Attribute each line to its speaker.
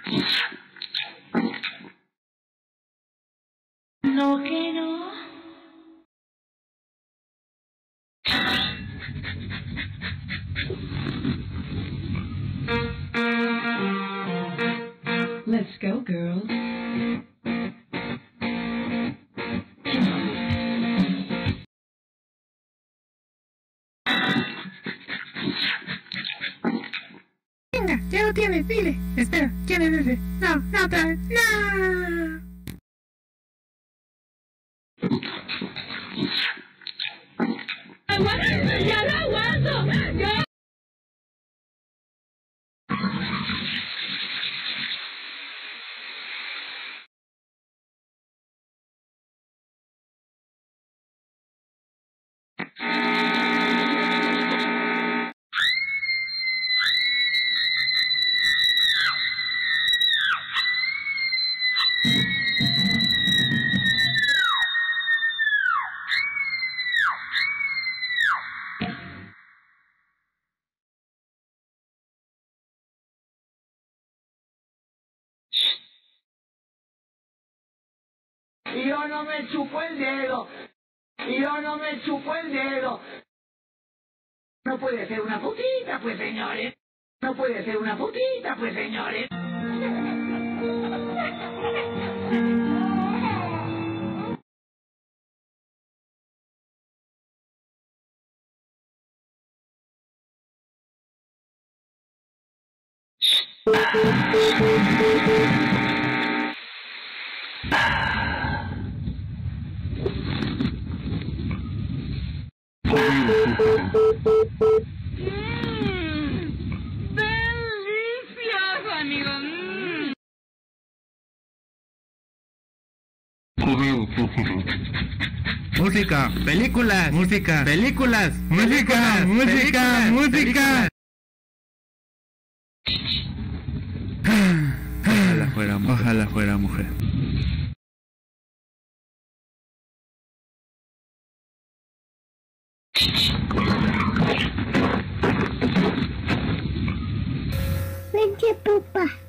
Speaker 1: No que no.
Speaker 2: Let's go, girls.
Speaker 3: Venga, ya lo tienes, dile. Espera, ¿quién es ese? No, no otra vez. ¡No!
Speaker 1: ¡Ya lo aguanto! ¡Ya! Y yo no me chupo el dedo. Y yo no me chupo el dedo. No puede ser una putita, pues, señores. No puede ser una putita, pues, señores. ¡Delicioso, amigo!
Speaker 3: Música, películas, música, películas, música, música, música. Ojalá fuera mujer.
Speaker 4: Leche pupa.